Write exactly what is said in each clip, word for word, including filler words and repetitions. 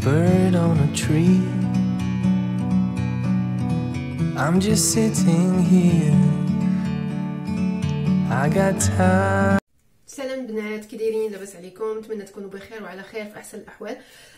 bird on a tree. I'm just sitting here. I got time. سلام بنات، كي دايرين؟ لاباس عليكم؟ نتمنى تكونوا بخير وعلى خير في احسن الاحوال.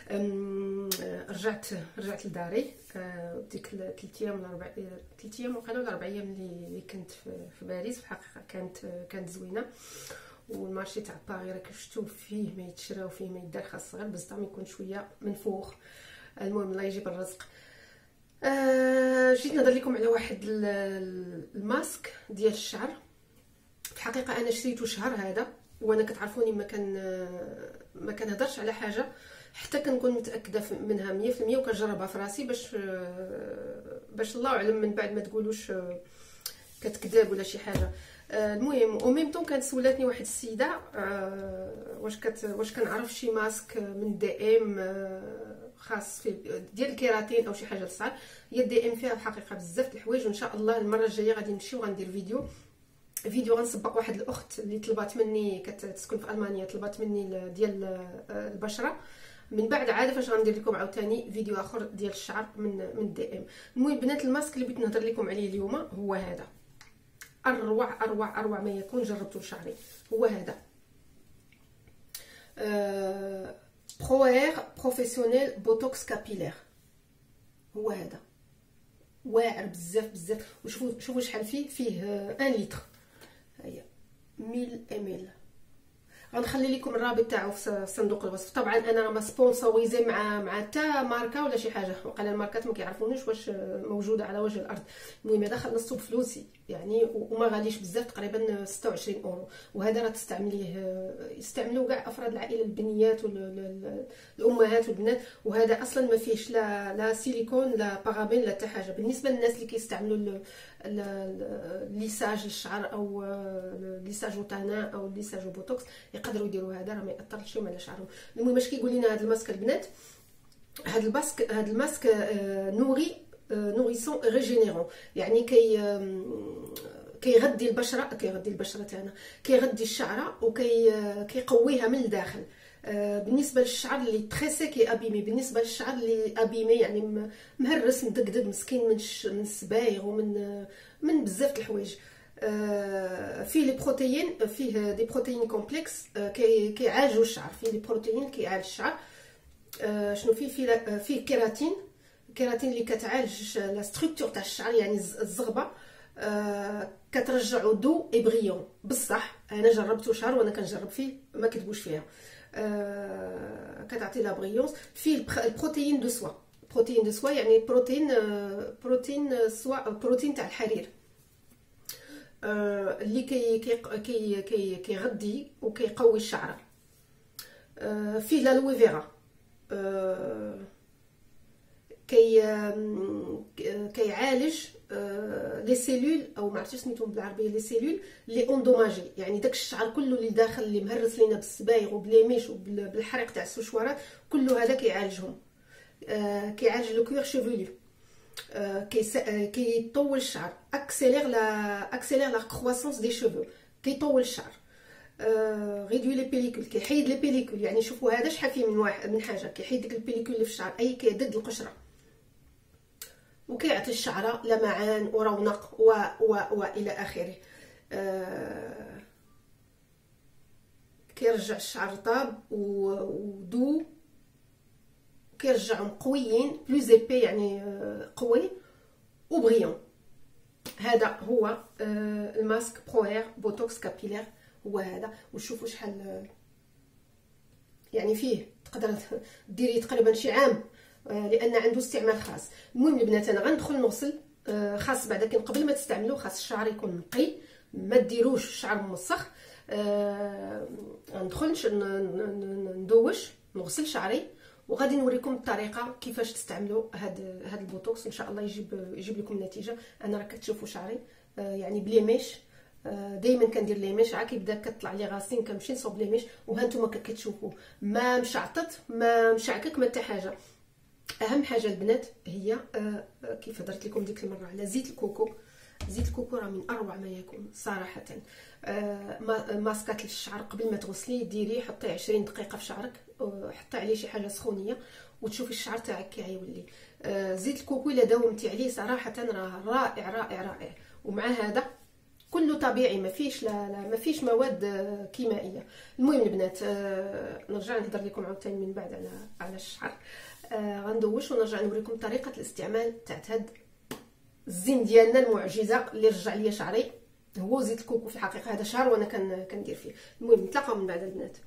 رجعت رجعت لداري ديك ثلاث ايام ولا اربع ثلاث ايام وقيله ولا اربع ايام اللي, اللي كنت في, في باريس. في الحقيقه كانت كانت زوينه، والمارشي تاع باغي راك شفتو فيه ما يتشرى وفيه ما يدار، خاص غير بزطام يكون شويه منفوخ. المهم الله يجيب الرزق. آه جيت نهضر لكم على واحد الماسك ديال الشعر. في الحقيقه انا شريته شهر هذا، وانا كتعرفوني ما كان ما كنهضرش على حاجه حتى كنكون متاكده منها مية في المية وكنجربها في راسي باش باش الله اعلم من بعد ما تقولوش كتكذب ولا شي حاجه. المهم او ميم طون كانت سولاتني واحد السيده واش كت واش كنعرف شي ماسك من دي ام خاص في ديال الكيراتين او شي حاجه للشعر. هي دي ام فيها الحقيقه بزاف د الحوايج، وان شاء الله المره الجايه غادي نمشي وغندير فيديو فيديو غنسبق واحد الاخت اللي طلبات مني، كتسكن في المانيا، طلبات مني ديال البشره. من بعد عاد فاش غندير لكم عاوتاني فيديو اخر ديال الشعر من من دي ام. المهم بنات، الماسك اللي بغيت نهضر لكم عليه اليوم هو هذا. اروع اروع اروع ما يكون جربته لشعري هو هذا. أه... بروير بروفيسيونيل بوتوكس كابيلير. هو هذا واعر بزاف بزاف. وشوفوا شوفوا شحال فيه فيه واحد لتر. هيا مية مل. غنخلي لكم الرابط تاعو في صندوق الوصف. طبعا انا ما سبونسوريزي مع مع حتى ماركه ولا شي حاجه، وقال الماركات ما كيعرفونيش واش موجوده على وجه الارض. المهم هذا خلصته بفلوسي يعني، وما غاليش بزاف، تقريبا ستة وعشرين اورو. وهذا راه تستعمليه يستعملوه كاع افراد العائله، البنيات والامهات والبنات. وهذا اصلا ما فيهش لا لا سيليكون لا بارابين لا حتى حاجه. بالنسبه للناس اللي كيستعملوا ليساج الشعر او ليساج وطانا او ليساج بوتوكس يقدروا يديروا هذا، راه ما ياثرش على شعرهم. المهم اش كيقول لنا هذا الماسك البنات؟ هذا الماسك هذا الماسك نوري نوريسون ريجينيرون، يعني كي كيغذي البشره كيغذي البشره تاعنا، كيغذي الشعره وكي كيقويها من الداخل. بالنسبه للشعر اللي تري سيكي ابيمي، بالنسبه للشعر اللي ابيمي يعني مهرس مدقدق مسكين من من السبايغ ومن من بزاف د الحوايج. فيه لي بروتيين، فيه دي بروتيين كومبلكس كيعالجوا الشعر. فيه لي بروتيين كيعالج الشعر. شنو فيه؟ فيه فيه كيراتين. الكيراتين اللي كتعالج لا ستركتور تاع الشعر، يعني الزغبه، كترجعو دو اي بريون. بصح انا جربته شهر وانا كنجرب فيه ما كتبوش فيها. كتعطي لا بريونس. فيه البروتيين دو سوا. بروتين دو سوا يعني بروتين بروتين سوا بروتين تاع الحرير، اللي كي كي كي كيغذي وكيقوي الشعر. فيه لالوي فيرا، كي كيعالج لي سيلول، او ما عرفتش سميتهم بالعربيه، لي سيلول لي اوندوماجي، يعني داك الشعر كله اللي داخل اللي مهرس لينا بالسبايغ وبليميش وبالحريق تاع السوشوارات، كله هذا كيعالجهم. كيعالج لو كوير شيفولو، كيطول الشعر، اكسيلير لا اكسيلير لا كرواسونس دي شيفو، كيطول الشعر. غيدوي لي بيليكول، كيحيد لي بيليكول. يعني شوفوا هذا شحال فيه من واحد من حاجه، كيحيد ديك البيليكول اللي في الشعر، اي كيضد القشره، وكيعطي الشعره لمعان ورونق و و والى اخره. آه كيرجع الشعر طاب ودو، كيرجعهم قويين بلوز ايبي، يعني قوي وبغيون. هذا هو آه الماسك بروير بوتوكس كابيلير، هو هذا. وشوفوا شحال يعني فيه، تقدر ديريه تقريبا شي عام، لان عنده استعمال خاص. المهم البنات انا غندخل نغسل. خاص بعدا كان قبل ما تستعملوه خاص الشعر يكون نقي، ما ديروش الشعر موسخ. غندخل ندوش نغسل شعري، وغادي نوريكم الطريقه كيفاش تستعملوا هاد هاد البوتوكس. ان شاء الله يجيب يجيب لكم نتيجه. انا راه كتشوفوا شعري يعني بلي ميش، دائما كندير ليه ميش، عا كيبدا كطلع لي غاسين كنمشي نصوب ليه ميش. وهانتوما كتشوفوا ما مشعطط ما مشعكك ما حتى حاجه. اهم حاجه البنات هي كيف هضرت لكم ديك المره على زيت الكوكو. زيت الكوكو راه من اروع ما يكون صراحه. آه ماسكات للشعر قبل ما تغسليه ديريه حطيه عشرين دقيقه في شعرك، حطي عليه شي حاجه سخونيه وتشوفي الشعر تاعك كيولي. آه زيت الكوكو الا داومتي عليه صراحه راه رائع رائع رائع. ومع هذا كله طبيعي، ما فيش لا, لا ما فيش مواد كيميائيه. المهم البنات، آه نرجع نهضر لكم عاوتاني من بعد على على الشعر. آه غندوش ونرجع نوريكم طريقه الاستعمال تاع هاد الزين ديالنا المعجزه اللي رجع ليا شعري. هو زيت الكوكو في الحقيقه، هذا شهر وانا كندير فيه. المهم نتلاقاو من بعد البنات.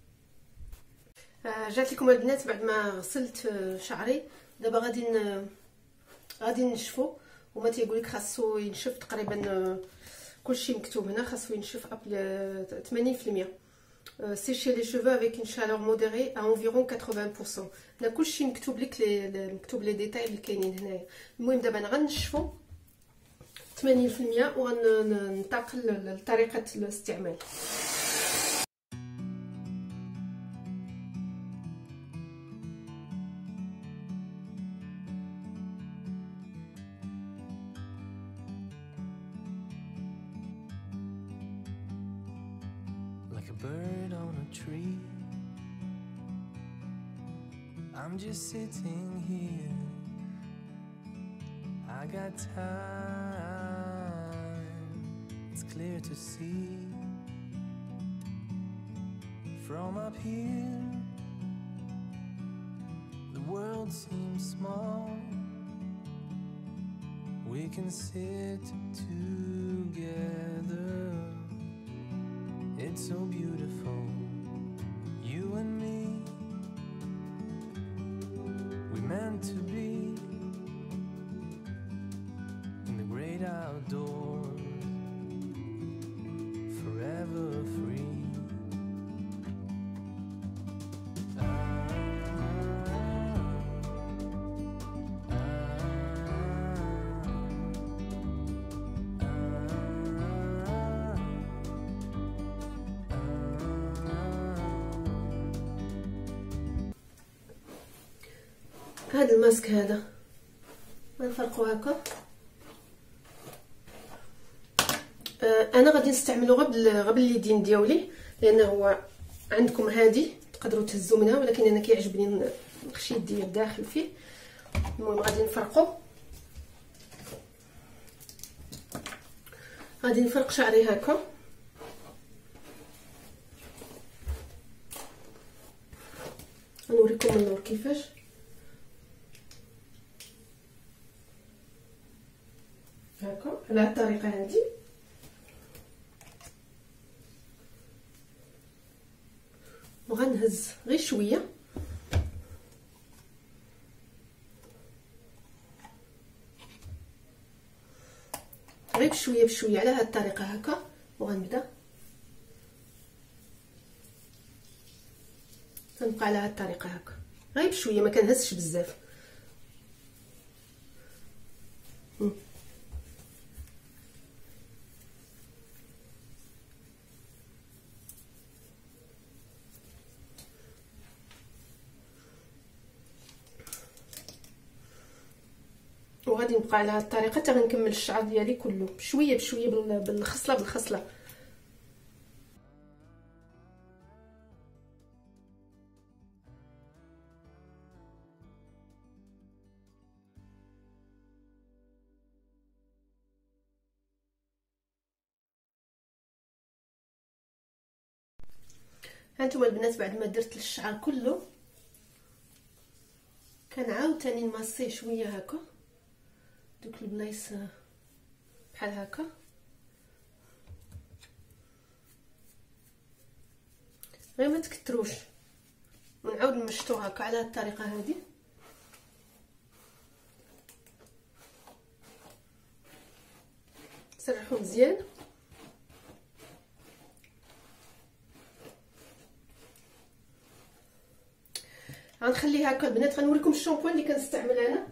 آه جات لكم البنات بعد ما غسلت شعري. دابا غادي غادي نشفو، وما تيقول لك خاصو ينشف تقريبا كلشي مكتوب هنا خاصو ينشف ثمانين بالمية. sécher les cheveux avec une chaleur modérée à environ quatre-vingts pour cent. هنا كلشي مكتوب لك لي مكتوب لي ديتاي اللي كاينين هنايا. المهم دابا انا غنشفو ثمانين بالمية وغننتقل لطريقه الاستعمال. Like a bird on a tree, I'm just sitting here. I got time, it's clear to see. From up here, the world seems small. We can sit together. It's so beautiful, you and me. We meant to be in the great outdoors, forever free. هذا الماسك هذا غنفرقو هكا. آه انا غادي نستعملو غير غير اليدين ديالي، لان هو عندكم هادي تقدروا تهزوا منها، ولكن انا كيعجبني نخشي يدي الداخل فيه. المهم غادي نفرقو، غادي نفرق شعري هكا. غنوريكم من اللور كيفاش. هكا على الطريقه هذه. وغنهز غير شويه، غير بشويه بشويه على هذه الطريقه هكا. وغنبدا غنبقى على هذه الطريقه هكا غير بشويه، ما كنهزش بزاف. وغادي نبقى على هذه الطريقه حتى غنكمل الشعر ديالي كله بشويه بشويه بالخصله بالخصله. هانتوما البنات بعد ما درت الشعر كله كنعاود تاني نماسيه شويه هكا دوك البلايص بحال هكا. غير ما تكتروش، ونعاود نمشطو هكا على هاد الطريقه هذه. سرحو مزيان. غنخلي هكا البنات. غنوريكم الشامبوان اللي كنستعمل انا.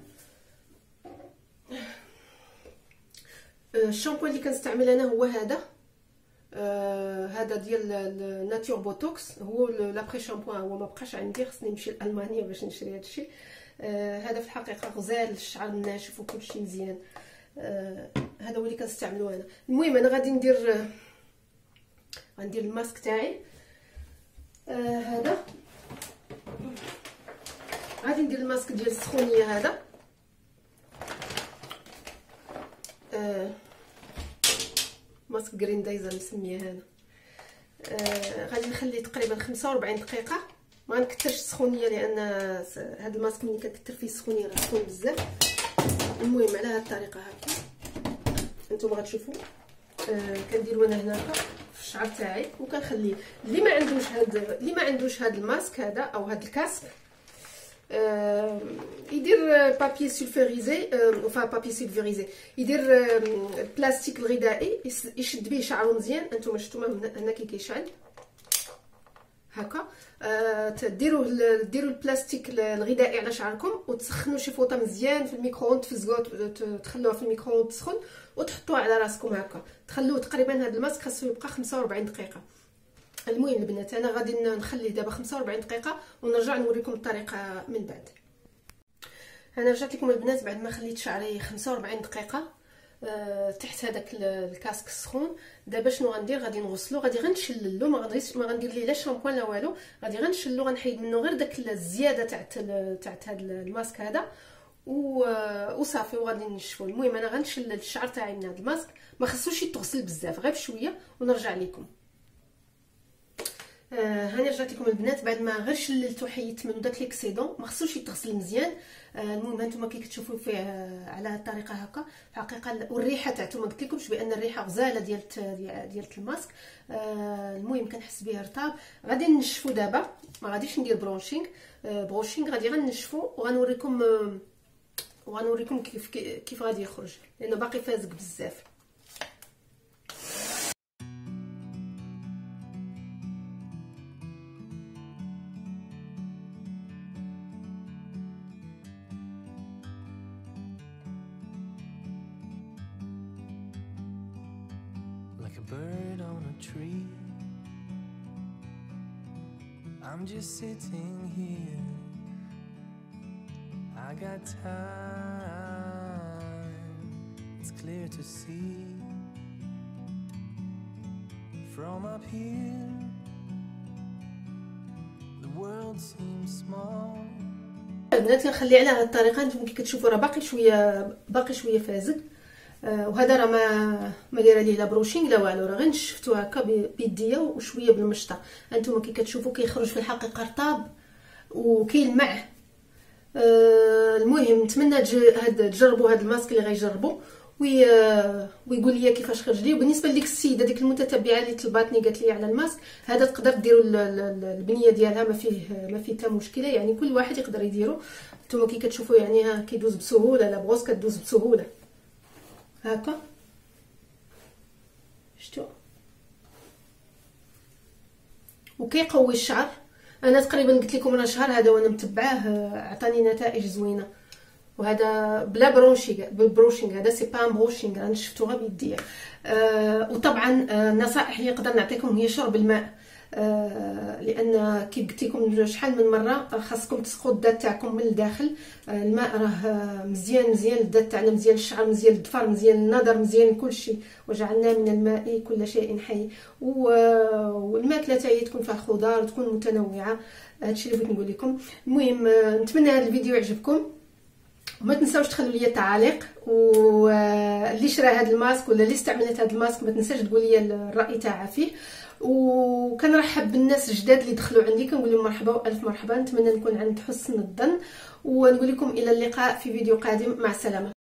الشامبوان اللي كنستعمل انا هو هذا. آه هذا ديال ناتور بوتوكس، هو لابري شامبوان. هو ما بقاش عندي، خصني نمشي لالمانيا باش نشري هذا الشيء. آه هذا في الحقيقه غزال للشعر الناشف وكلشي مزيان. آه هذا هو اللي كنستعملو انا. المهم انا غادي ندير آه غندير الماسك تاعي. آه هذا غادي ندير الماسك ديال السخونيه هذا. آه ماسك جريندايزر مسميه هذا. آه غادي نخليه تقريبا خمسة وأربعين دقيقه. ما نكثرش السخونيه لان هذا الماسك ملي كنكثر فيه السخونيه راه سخون بزاف. المهم على هذه الطريقه هكا انتم غتشوفوا. آه كنديرو انا هنا في الشعر تاعي وكنخليه. اللي ما عندوش هذا اللي ما عندوش هذا الماسك هذا او هذا الكاسك آه يدير بابي سولفوريزي وفا بابي سولفوريزي يدير البلاستيك الغذائي يشد به شعره مزيان. انتم شفتوا هنا كي كيشعل هكا. آه تديروه ديروا البلاستيك الغذائي على شعركم وتسخنوا شي فوطه مزيان في الميكرووند تفزقوها تخلوها في الميكرووند تسخن وتحطوها على راسكم هكا. تخلوه تقريبا هذا الماسك خاصو يبقى خمسة وأربعين دقيقه. المهم البنات انا غادي نخليه دابا خمسة وأربعين دقيقه ونرجع نوريكم الطريقه من بعد. انا رجعت لكم البنات بعد ما خليت شعري خمسة وأربعين دقيقه أه تحت هذاك الكاسك السخون. دابا شنو غندير؟ غادي نغسلو، غادي غنشللو، ما غاديش ما غندير ليه لا شامبوان لا والو. غادي غنشللو غنحيد منه غير داك الزياده تاع تاع هذا الماسك هذا وصافي وغادي نشفو. المهم انا غنشلل الشعر تاعي من هذا الماسك، ما خصوش يتغسل بزاف غير بشويه ونرجع لكم. آه هاني رجعت لكم البنات بعد ما غير شللت وحيدت منه داك ليكسيدون، ما خصوش يتغسل مزيان. آه المهم هانتوما كي كتشوفوا فيه آه على هذه الطريقه هكا الحقيقه. والريحه تاعته ما قلت لكمش بان الريحه غزاله ديال ديال الماسك. آه المهم كنحس بها رطاب. غادي نشفو دابا، ما غاديش ندير برونشينغ آه بروشينغ، غادي غنشفو وغنوريكم آه وغنوريكم كيف كيف غادي يخرج لانه باقي فازق بزاف. Like a bird on a tree, I'm just sitting here. I got time, it's clear to see. From up here, the world seems small. البنات نخلي على هذه الطريقه. نتوما كي كتشوفوا راه باقي شويه باقي شويه فازق. آه وهذا راه ما ما دايره ليه لا بروشينغ لا والو، راه غير شفتو هكا بيديا وشويه بالمشطه. انتم كي كتشوفوا كيخرج في الحقيقه رطاب وكيلمع. آه المهم نتمنى هاد تجربوا هاد الماسك اللي غيجربوا وي ويقول لي كيفاش خرج لي. وبالنسبه لديك السيده ديك المتتبعه اللي طلباتني قالت لي على الماسك هذا تقدر ديروا البنيه ديالها ما فيه ما فيه حتى مشكله، يعني كل واحد يقدر يديرو. نتوما كي كتشوفوا يعني ها كيدوز بسهوله، لا بغوص كدوز بسهوله هكا. شتو وكيقوي الشعر. انا تقريبا قلت لكم راه شهر هذا وانا متبعاه عطاني نتائج زوينه. وهذا بلا برونشينغ بالبروشينغ، هذا سي با بروشينغ انا شفتوها بيديا. آه وطبعا آه نصائح اللي نقدر نعطيكم هي شرب الماء. آه لان كي قلت لكم شحال من مره خاصكم تسقوا الذات تاعكم من الداخل. آه الماء راه مزيان مزيان الذات تاعنا، مزيان الشعر، مزيان الظفر، مزيان النظر، مزيان كلشي. وجعلنا من الماء كل شيء حي. والماكله تاعي تكون فيها خضار وتكون متنوعه. هادشي اللي بغيت نقول لكم. المهم آه نتمنى هذا الفيديو يعجبكم وما تنساوش تخلوا لي تعاليق. واللي شرا هذا الماسك ولا اللي استعملت هذا الماسك ما تنساش تقول لي الراي تاعها فيه. وكنرحب بالناس الجداد اللي دخلوا عندي، كنقول لهم مرحبا والف مرحبا. نتمنى نكون عند حسن الظن ونقول لكم الى اللقاء في فيديو قادم. مع السلامه.